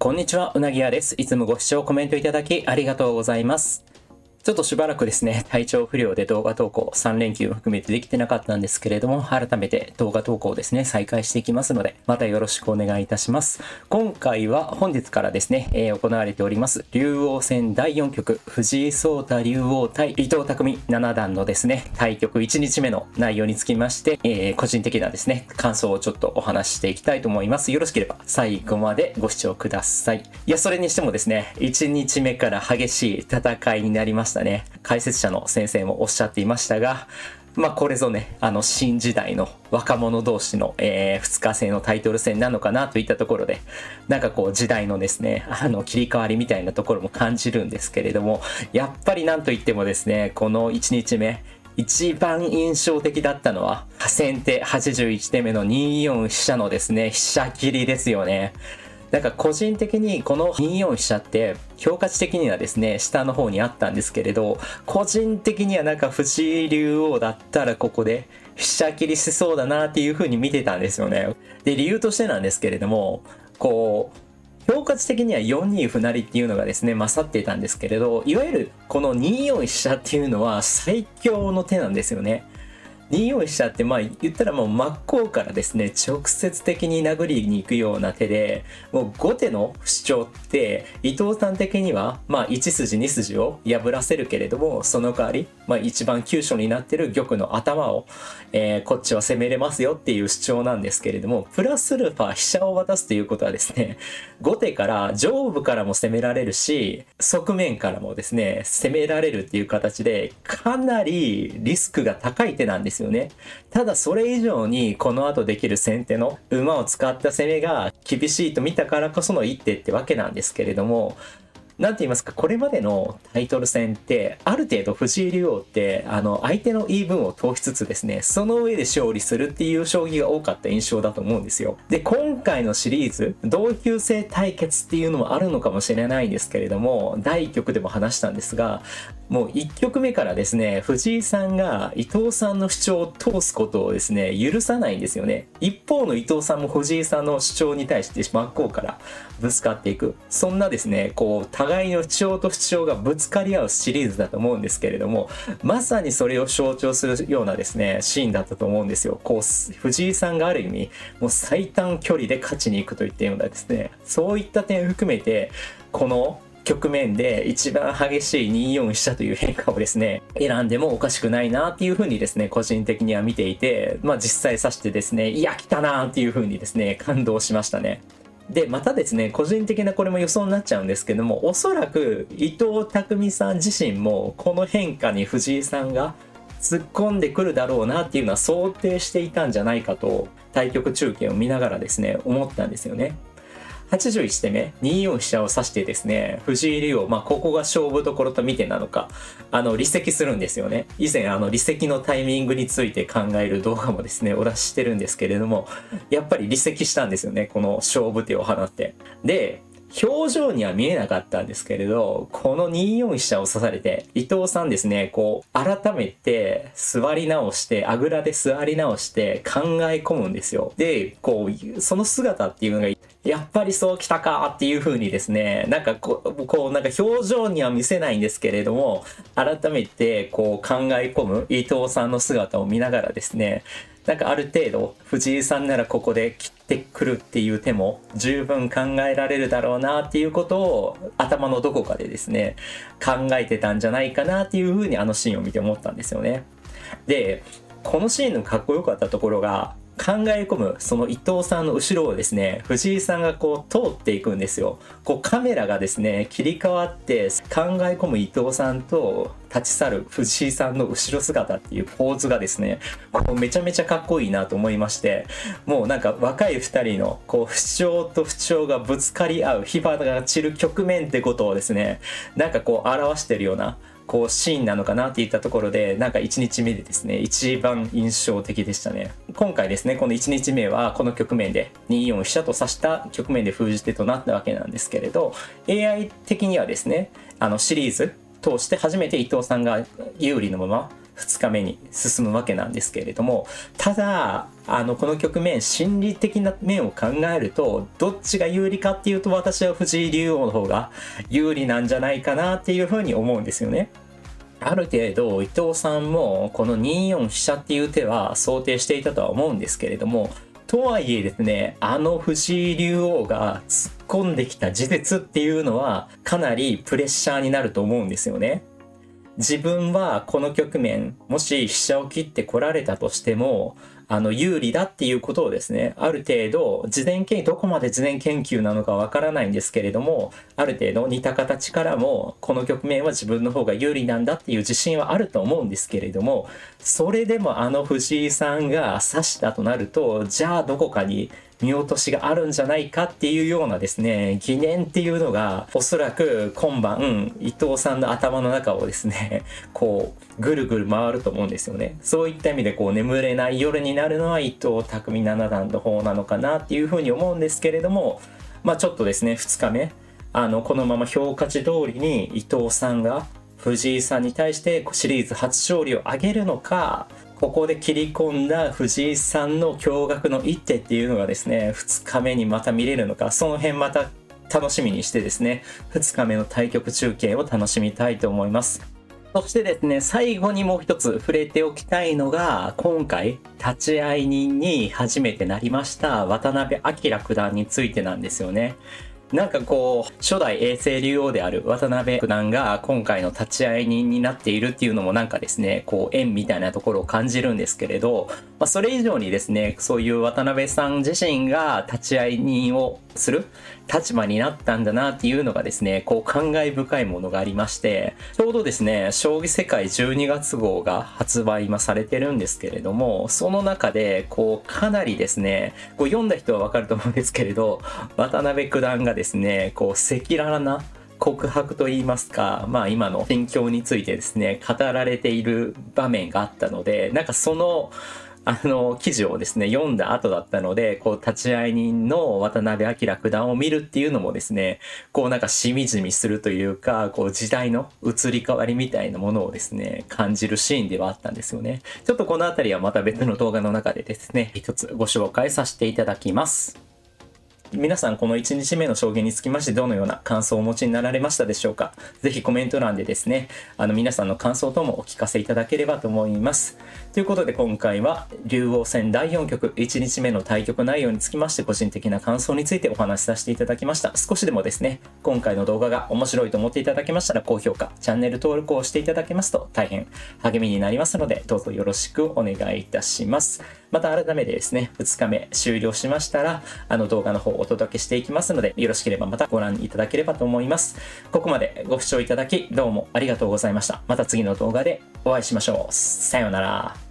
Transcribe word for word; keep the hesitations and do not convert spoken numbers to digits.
こんにちは、うなぎやです。いつもご視聴コメントいただきありがとうございます。ちょっとしばらくですね、体調不良で動画投稿さん連休含めてできてなかったんですけれども、改めて動画投稿をですね、再開していきますので、またよろしくお願いいたします。今回は本日からですね、えー、行われております、竜王戦だいよん局、藤井聡太竜王対伊藤匠七段のですね、対局いちにちめの内容につきまして、えー、個人的なですね、感想をちょっとお話ししていきたいと思います。よろしければ最後までご視聴ください。いや、それにしてもですね、いちにちめから激しい戦いになりました。ね、解説者の先生もおっしゃっていましたが、まあこれぞね、あの新時代の若者同士の、えー、ふつか制のタイトル戦なのかなといったところで、なんかこう時代のですね、あの切り替わりみたいなところも感じるんですけれども、やっぱりなんといってもですね、このいちにちめ一番印象的だったのは先手はちじゅういち手目のによん飛車のですね、飛車切りですよね。なんか個人的にこのによん飛車って評価値的にはですね、下の方にあったんですけれど、個人的にはなんか藤井竜王だったらここで飛車切りしそうだなっていう風に見てたんですよね。で、理由としてなんですけれども、こう、評価値的にはよんに歩成っていうのがですね、勝っていたんですけれど、いわゆるこのによん飛車っていうのは最強の手なんですよね。によん飛車ってまあ言ったらもう真っ向からですね、直接的に殴りに行くような手で、もう後手の主張って伊藤さん的にはまあいち筋に筋を破らせるけれども、その代わりまあ一番急所になってる玉の頭を、えー、こっちは攻めれますよっていう主張なんですけれども、プラスアルファ飛車を渡すということはですね、後手から上部からも攻められるし、側面からもですね攻められるっていう形でかなりリスクが高い手なんですよね。ただそれ以上にこの後できる先手の馬を使った攻めが厳しいと見たからこその一手ってわけなんですけれども、なんて言いますか、これまでのタイトル戦ってある程度藤井竜王ってあの相手の言い分を通しつつですね、その上で勝利するっていう将棋が多かった印象だと思うんですよ。で、今回のシリーズ同級生対決っていうのもあるのかもしれないんですけれども、だいいっ局でも話したんですが、もういっ局目からですね、藤井さんが伊藤さんの主張を通すことをですね許さないんですよね。一方の伊藤さんも藤井さんの主張に対して真っ向からぶつかっていく、そんなですねこう互いの主張と主張がぶつかり合うシリーズだと思うんですけれども、まさにそれを象徴するようなですねシーンだったと思うんですよ。こう藤井さんがある意味もう最短距離で勝ちに行くといったようなですね、そういった点を含めてこの局面で一番激しいによん飛車という変化をですね選んでもおかしくないなっていう風にですね個人的には見ていて、まあ実際指してですね、いや来たなっていう風にですね感動しましたね。でまたですね、個人的なこれも予想になっちゃうんですけども、おそらく伊藤匠さん自身もこの変化に藤井さんが突っ込んでくるだろうなっていうのは想定していたんじゃないかと対局中継を見ながらですね思ったんですよね。はちじゅういち手目によん飛車を指してですね、藤井竜王、まあここが勝負どころと見てなのか、あの離席するんですよね。以前あの離席のタイミングについて考える動画もですねお出ししてるんですけれども、やっぱり離席したんですよね、この勝負手を放って。で表情には見えなかったんですけれど、このによん飛車を指されて伊藤さんですね、こう改めて座り直してあぐらで座り直して考え込むんですよ。でこうその姿っていうのがやっぱりそうきたかっていう風にですね、なんかこう、こうなんか表情には見せないんですけれども、改めてこう考え込む伊藤さんの姿を見ながらですね、なんかある程度藤井さんならここで切ってくるっていう手も十分考えられるだろうなっていうことを頭のどこかでですね考えてたんじゃないかなっていう風にあのシーンを見て思ったんですよね。でこのシーンのかっこよかったところが、考え込むその伊藤さんの後ろをですね藤井さんがこう通っていくんですよ。こうカメラがですね切り替わって考え込む伊藤さんと立ち去る藤井さんの後ろ姿っていうポーズがですねこうめちゃめちゃかっこいいなと思いまして、もうなんか若いふたりのこう主張と主張がぶつかり合う火花が散る局面ってことをですねなんかこう表してるようなこうシーンなのかなっていったところで、なんかいちにちめでですね一番印象的でしたね。今回ですねこのいちにちめはこの局面でによん飛車と指した局面で封じ手となったわけなんですけれど、 エーアイ 的にはですねあのシリーズ通して初めて伊藤さんが有利のままふつかめに進むわけなんですけれども、ただあのこの局面心理的な面を考えるとどっちが有利かっていうと、私は藤井竜王の方が有利なんじゃないかなっていうふうに思うんですよね。ある程度伊藤さんもこのによん飛車っていう手は想定していたとは思うんですけれども、とはいえですね、あの藤井竜王が突っ込んできた事実っていうのはかなりプレッシャーになると思うんですよね。自分はこの局面、もし飛車を切ってこられたとしても、あの有利だっていうことをですね、ある程度事前研究、どこまで事前研究なのかわからないんですけれども、ある程度似た形からもこの局面は自分の方が有利なんだっていう自信はあると思うんですけれども、それでもあの藤井さんが指したとなると、じゃあどこかに見落としがあるんじゃないかっていうようなですね、疑念っていうのがおそらく今晩伊藤さんの頭の中をですね、こうぐるぐる回ると思うんですよね。そういった意味でこう眠れない夜になるのは伊藤匠七段の方なのかなっていうふうに思うんですけれども、まあちょっとですね、ふつかめあのこのまま評価値通りに伊藤さんが藤井さんに対してシリーズ初勝利を挙げるのか、ここで切り込んだ藤井さんの驚愕の一手っていうのがですね、ふつかめにまた見れるのか、その辺また楽しみにしてですね、ふつかめの対局中継を楽しみたいと思います。そしてですね、最後にもう一つ触れておきたいのが、今回立会人に初めてなりました渡辺明九段についてなんですよね。なんかこう初代永世竜王である渡辺九段が今回の立会人になっているっていうのもなんかですね、こう縁みたいなところを感じるんですけれど、まあ、それ以上にですね、そういう渡辺さん自身が立会人をする立場になったんだなっていうのがですね、こう感慨深いものがありまして、ちょうどですね、将棋世界じゅうにがつ号が発売今されてるんですけれども、その中でこうかなりですね、こう読んだ人はわかると思うんですけれど、渡辺九段がですね、こう赤裸々な告白といいますか、まあ今の心境についてですね、語られている場面があったので、なんかそのあの記事をですね読んだ後だったので、こう立会人の渡辺明九段を見るっていうのもですね、こうなんかしみじみするというか、こう時代の移り変わりみたいなものをですね感じるシーンではあったんですよね。ちょっとこの辺りはまた別の動画の中でですね一つご紹介させていただきます。皆さんこのいちにちめの将棋につきましてどのような感想をお持ちになられましたでしょうか。ぜひコメント欄でですね、あの皆さんの感想等もお聞かせいただければと思います。ということで今回は竜王戦だいよん局いちにちめの対局内容につきまして個人的な感想についてお話しさせていただきました。少しでもですね、今回の動画が面白いと思っていただけましたら高評価、チャンネル登録をしていただけますと大変励みになりますので、どうぞよろしくお願いいたします。また改めてですね、ふつかめ終了しましたら、あの動画の方お届けしていきますので、よろしければまたご覧いただければと思います。ここまでご視聴いただきどうもありがとうございました。また次の動画でお会いしましょう。さようなら。